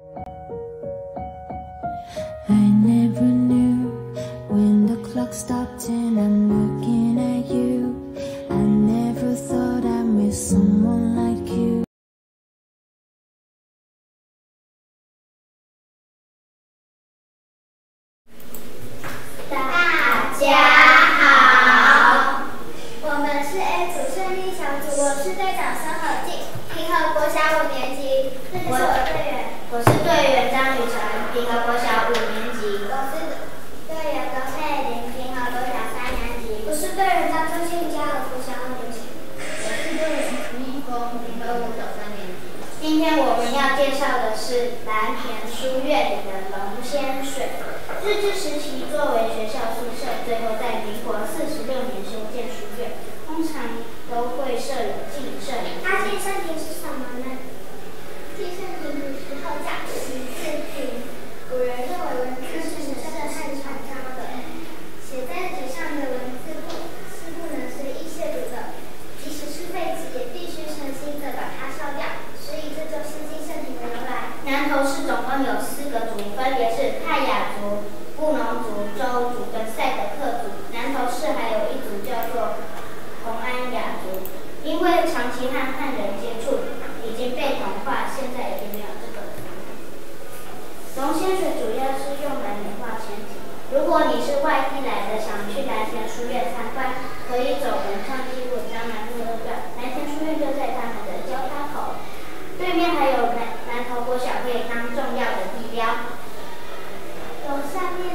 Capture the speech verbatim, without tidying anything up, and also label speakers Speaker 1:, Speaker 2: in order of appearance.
Speaker 1: I never knew when the clock stopped and I'm looking at you. I never thought I'd miss someone like you.
Speaker 2: 大家好，我们是 A 组胜利小组，我是队长孙和静，平和国小五年级。这是我的队员，
Speaker 3: 我是队员张雨晨，平和国小五年级。
Speaker 2: 我是队员高佩玲，平和国小三年级。我是队员张周信，嘉禾国小二年级。
Speaker 3: 我是队员徐一峰，平和国小三年级。今天我们要介绍的是蓝田书院里的龙仙水。日治时期作为学校宿舍，最后在民国四十六年修建书院，通常都会设有敬圣亭。
Speaker 2: 它敬圣亭是什么呢？敬圣亭古时候叫习字亭，古人认为文字是神圣和传昭的，写在纸上的文字不是不能随意亵渎的，即使是废纸也必须诚心的把它烧掉，所以这就是敬圣亭的由来。
Speaker 3: 南投市总共有四个族，分别是泰雅族、布农族、周族跟赛德克族。南投市还有一族叫做洪安雅族，因为长期和汉人接触，已经被同化，现在已经没有这个族。龙仙水主要是用来美化前景。如果你是外地来的，想去蓝田书院参观，可以走文创纪录张南路二段，蓝田书院就在他们的交叉口，对面还有南南投国小可以当重要的地标。
Speaker 2: 有下面